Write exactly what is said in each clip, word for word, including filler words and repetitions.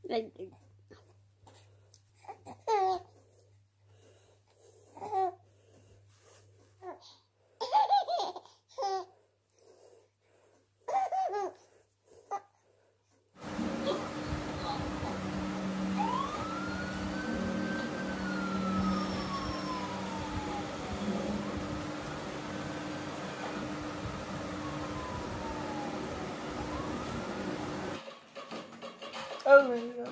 Oh my God.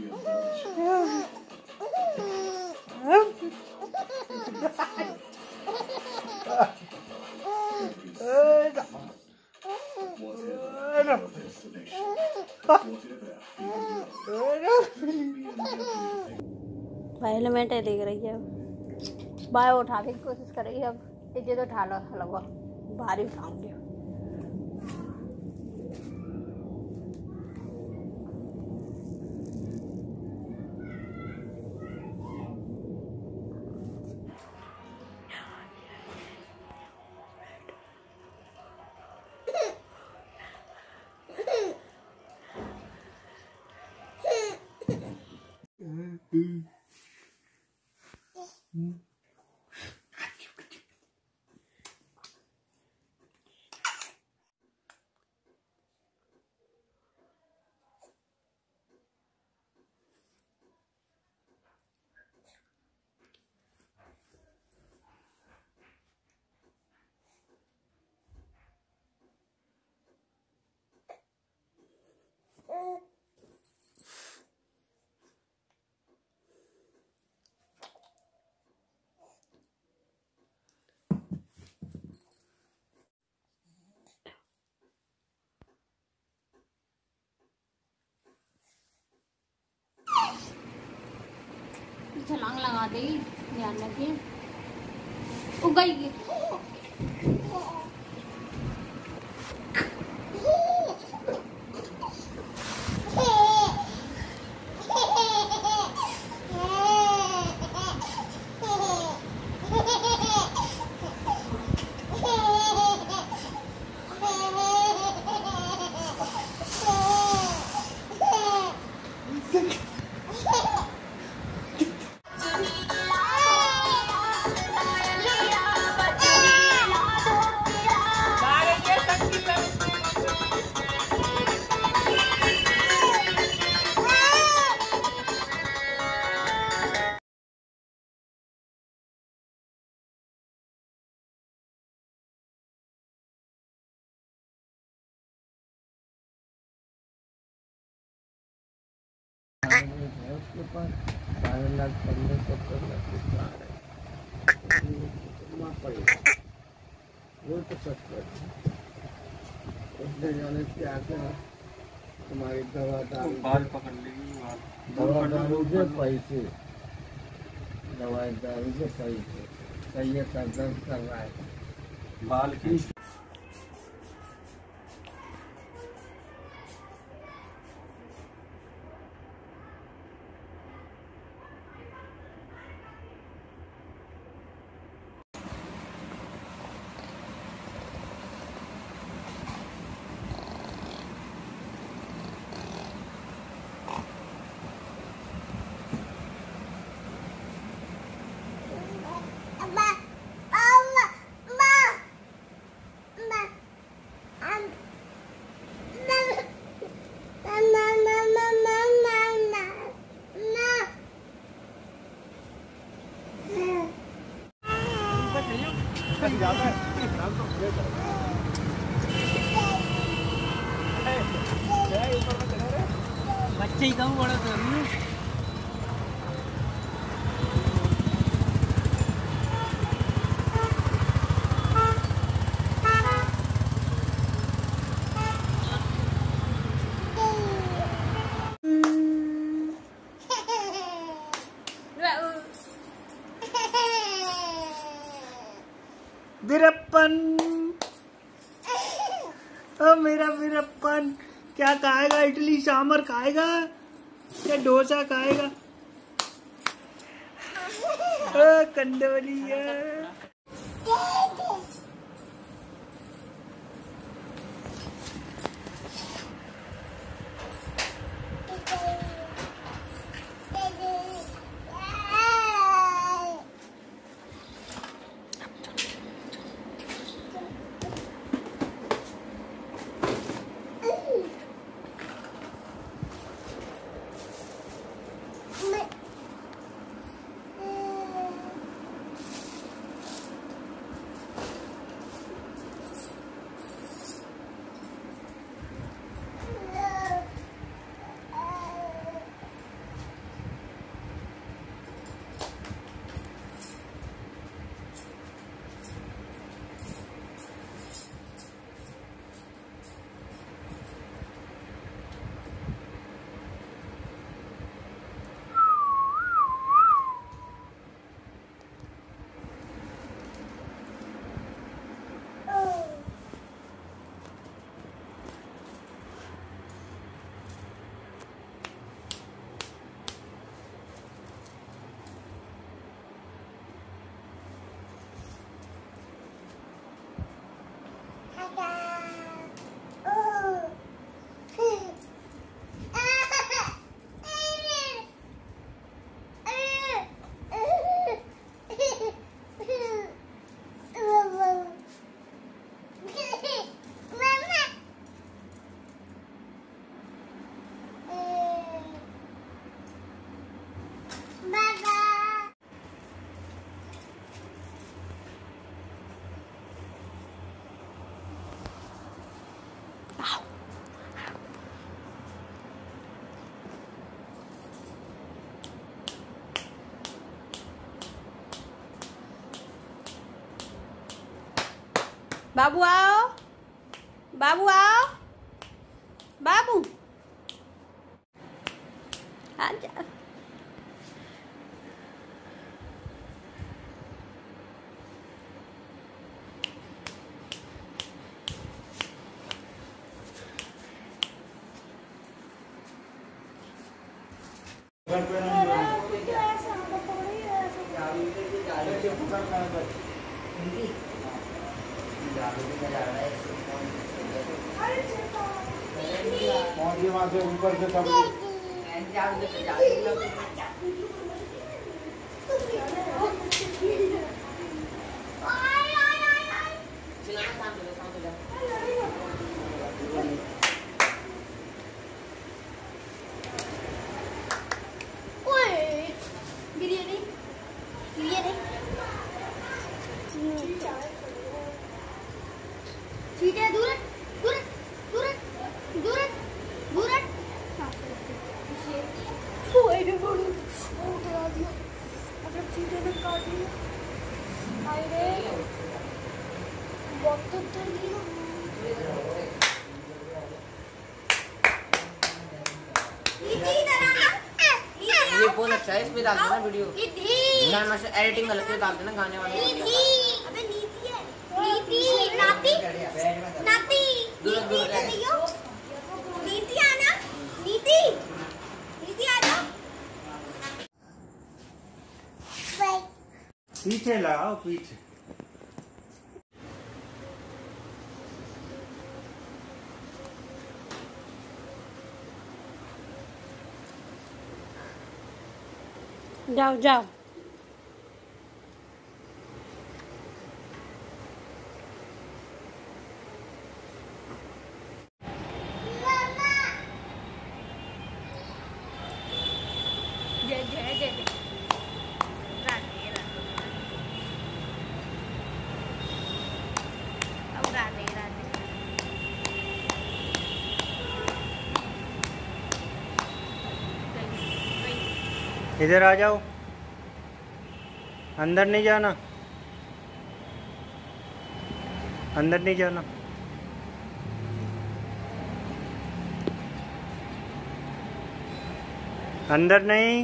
Helmet है देख रही है, बाय उठाने की कोशिश कर रही है। अब ये तो उठा लो, लगा भारी उठाऊंगी। छलांग लगा देगी, ध्यान रखिए, उगाएगी। उसके पास बारह लाख पंद्रह सत्तर लाख वो तो सस्ता उसने जाने से आके तुम्हारी दवा दारू बाल पकड़ लेगी, दवा दारू के पैसे, दवाई दारू के पैसे, सही है, सर दर्द कर रहा है बाल की। बच्चे ही कहूँ बड़ा तो वीरप्पन, ओ मेरा वीरप्पन, क्या खाएगा? इडली सांभर खाएगा या डोसा खाएगा? ओ कंडोलिया, बाबू आओ, बाबू आओ, बाबू आजा। वहाँ से ऊपर से सब बिरयानी बिरयानी ठीक है। दूर दूर दूर दूर दूर ओए बोलो ओ डरा दिया मतलब चीटे ने काट दिया। हाय रे बहुत डर दिया। ये फोन अच्छा है, इसमें डाल देना वीडियो। गाना में एडिटिंग अलग से डाल देना गाने वाले। अबे नीति है, नीति नाती नाती दूर दूर नीति आना, नीति नीति आना। पीछे लगाओ पीछे। जाओ जाओ। जय जय जय जय राधे राधे। अब राधे राधे। इधर आ जाओ, अंदर नहीं जाना, अंदर नहीं जाना। अंदर नहीं।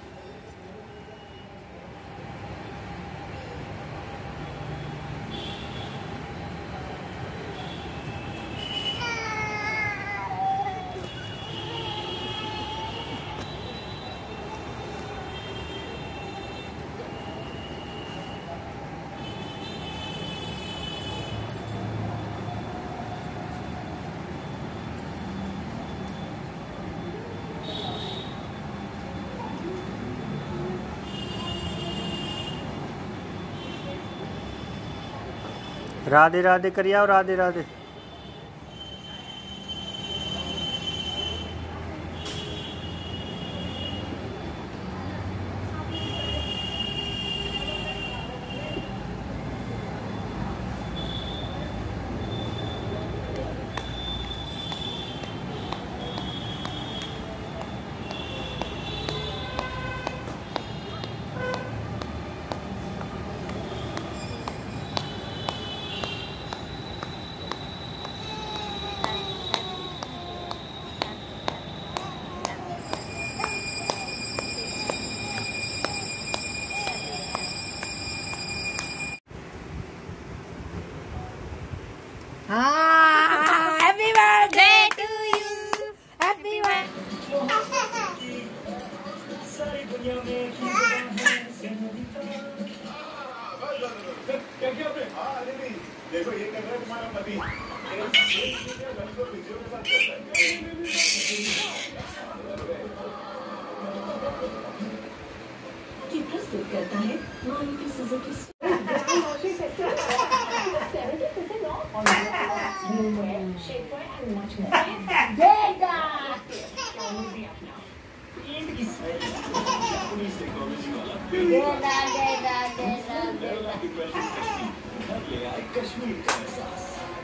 राधे राधे करिए और Radhe Radhe. Happy birthday to you. Happy देखो ये कर रहा है तुम्हारा पति। ये प्रस्तुत करता है मारुति सुजुकी कश्मीर का एहसास।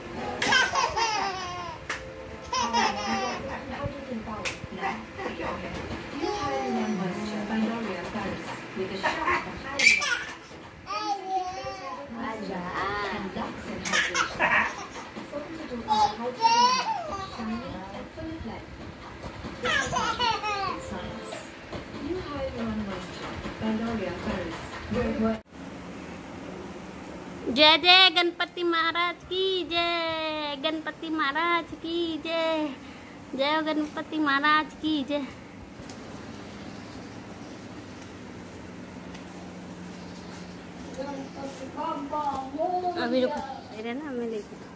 with a shot of highlight and locks and hydration. जय जय गणपति महाराज की जय, गणपति महाराज की जय, जय गणपति महाराज की जय। अभी रुको ना, मैं लेके